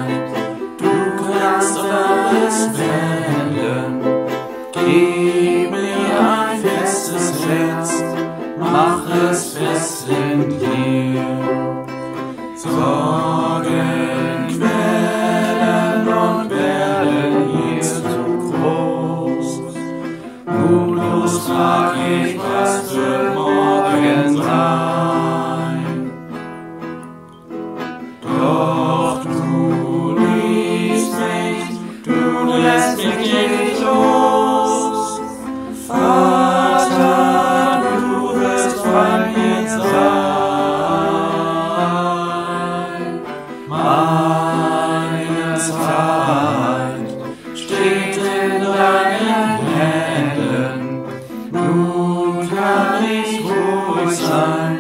du kannst alles wenden. Gib mir ein festes Herz, mach es fest in dir. Sorgen quälen und werden hier zu groß. Mutlos frag ich, was wird morgen sein? Doch du liebst mich, du lässt mich nicht los. Vater, du wirst bei mir sein. Meine Zeit steht in deinen Händen. Nun kann ich ruhig sein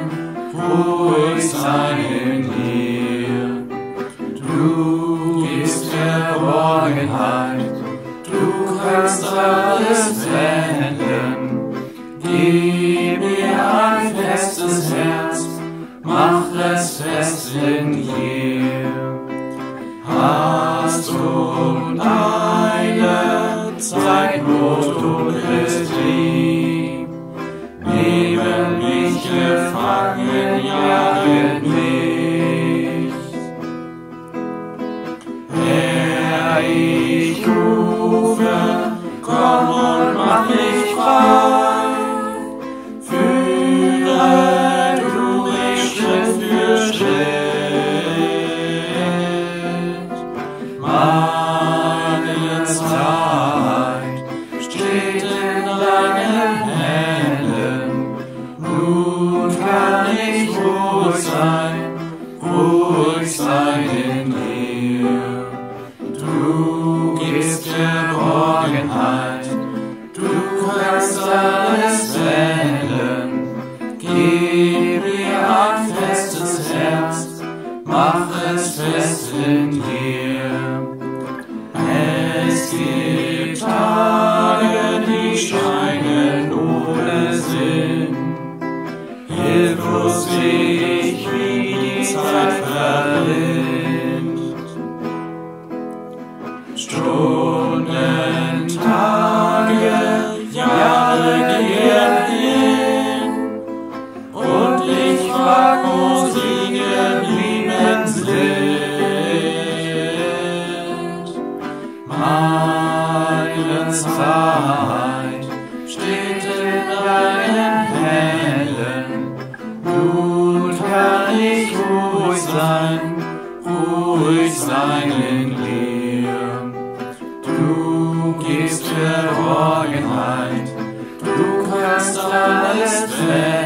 in dir. Du gibst Geborgenheit, du kannst alles wenden. Gib mir ein festes Herz, mach es fest in dir. Hast und eine Zeitnot und ist lieb, nehmen mich gefangen, jagen mich. Herr, ich rufe, komm und mach mich frei. Führe du mich Schritt für Schritt. Meine Zeit steht in deinen Händen. Nun kann ich ruhig sein in dir. Du gibst Geborgenheit, du kannst alles wenden. Gib mir ein festes Herz, mach es fest in dir. Es gibt Tage, die scheinen ohne Sinn. Hilflos seh ich, wie die Zeit verrinnt. Stunden, Tage, Jahre gehen hin. Und ich frag, wo sie geblieben sind. Meine Zeit steht in deinen Händen. Nun kann ich ruhig sein in dir. Du gibst Geborgenheit, du kannst alles wenden.